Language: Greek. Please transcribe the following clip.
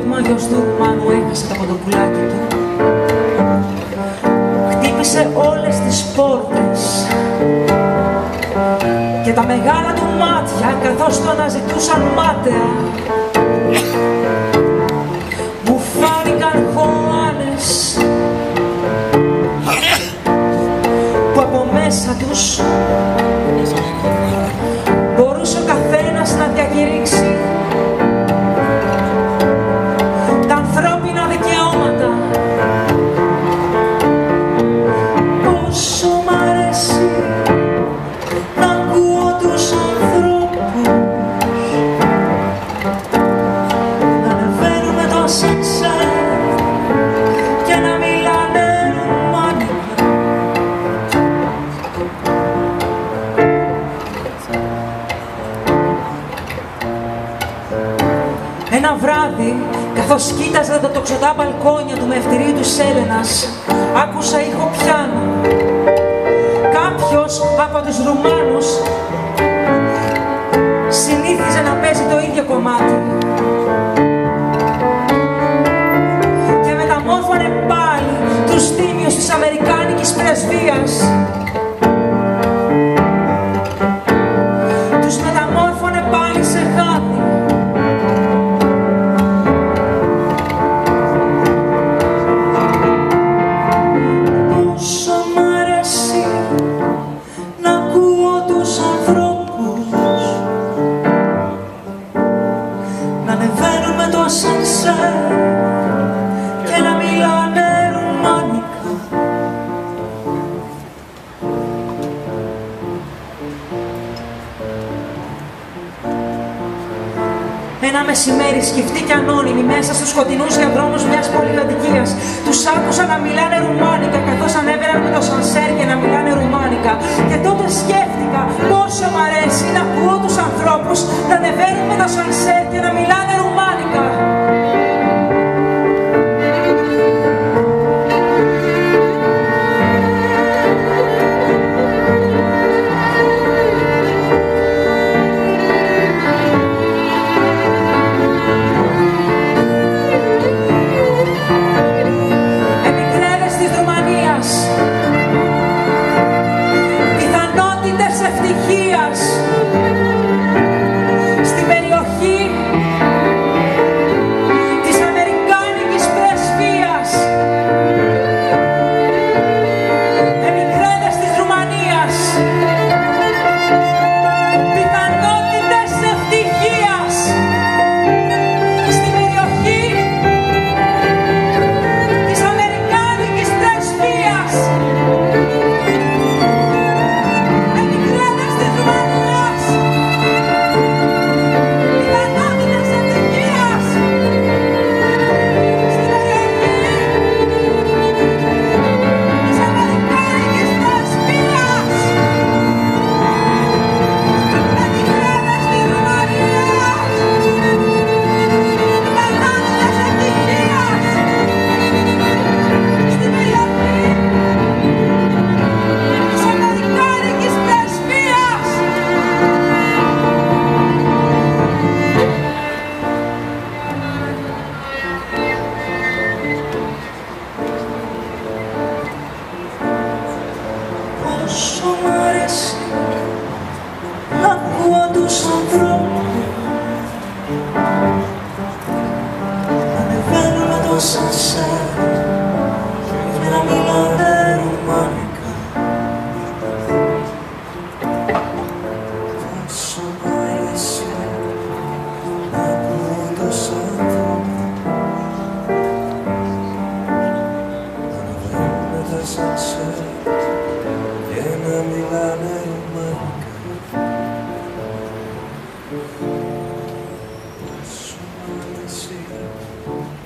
απόγευμα γιος του Ρουμάνου έχασε το κοντοπουλάκι του. Χτύπησε όλες τις πόρτες και τα μεγάλα του μάτια καθώς το αναζητούσαν μάταια μου φάνηκαν χωάνες που από μέσα τους μπορούσε ο καθένας να διακηρύξει τα ανθρώπινα δικαιώματα. Πόσο μ' αρέσει να ακούω τους ανθρώπους να ανεβαίνουν με το ασανσέρ και να μιλάνε ρουμάνικα. Ένα βράδυ, καθώς κοίταζα τα τοξωτά μπαλκόνια του μευτηρίου του Έλενας, άκουσα ήχο πιάνο. Κάποιος από τους Ρουμάνους συνήθιζε να παίζει το ίδιο κομμάτι και μεταμόρφωνε πάλι τους τίμιους της Αμερικάνικης πρεσβείας. Τους μεταμόρφωνε πάλι σε γάδι. Και να μιλάνε ρουμάνικα. Ένα μεσημέρι σκεφτήκε ανώνυμη μέσα στους σκοτεινούς διαδρόμους μιας πολυκατοικίας. Τους άκουσα να μιλάνε ρουμάνικα καθώς ανέβαιναν με το σανσέρ και να μιλάνε ρουμάνικα. Και τότε σκέφτηκα πόσο μ' αρέσει να ακούω τους ανθρώπους να ανεβαίνουν με το σανσέρ και να μιλάνε ρουμάνικα. Στην περιοχή της Αμερικάνικης πρεσβείας, εμικραίνες της Ρουμανίας, πιθανότητες ευτυχίας. Στην περιοχή της Αμερικάνικης πρεσβείας. Πόσο μ' αρέσει να ακούω τους ανθρώπους να ανεβαίνουν με το σανσέρ και να μιλάνε ρουμάνικα. Πόσο μ' αρέσει να ακούω τους ανθρώπους να ανεβαίνουν με το σανσέρ και να μιλάνε ρουμάνικα. Πόσο μ' αρέσει